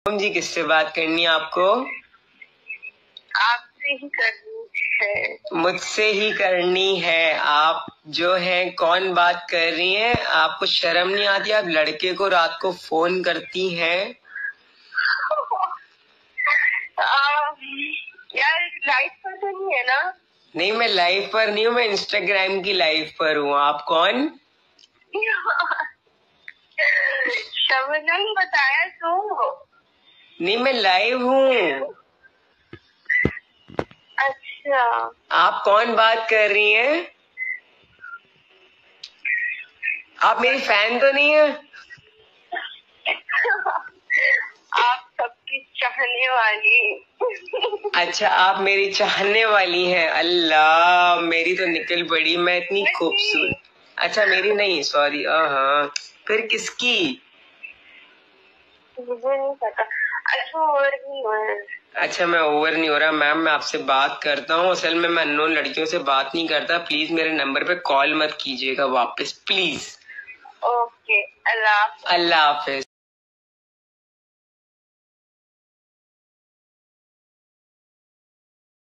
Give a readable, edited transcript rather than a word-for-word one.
जी किससे बात करनी है आपको? आपसे ही करनी है। मुझसे ही करनी है। आप जो है कौन बात कर रही हैं? आपको शर्म नहीं आती? आप लड़के को रात को फोन करती हैं? यार लाइव पर तो नहीं है ना? नहीं, मैं लाइव पर नहीं हूँ, मैं इंस्टाग्राम की लाइव पर हूँ। आप कौन? शबनम बताया तो। नहीं, मैं लाइव हूँ। अच्छा, आप कौन बात कर रही हैं? आप मेरी फैन तो नहीं है? आप सबकी चाहने वाली। अच्छा, आप मेरी चाहने वाली हैं। अल्लाह, मेरी तो निकल पड़ी, मैं इतनी खूबसूरत। अच्छा, मेरी नहीं, सॉरी। हाँ, फिर किसकी? मुझे नहीं पता। अच्छा, और नहीं हुआ है। अच्छा, मैं ओवर नहीं हो रहा मैम, मैं आपसे बात करता हूँ। असल में मैं अननोन लड़कियों से बात नहीं करता। प्लीज मेरे नंबर पे कॉल मत कीजिएगा वापस, please. Okay, Allah. Allah Hafiz.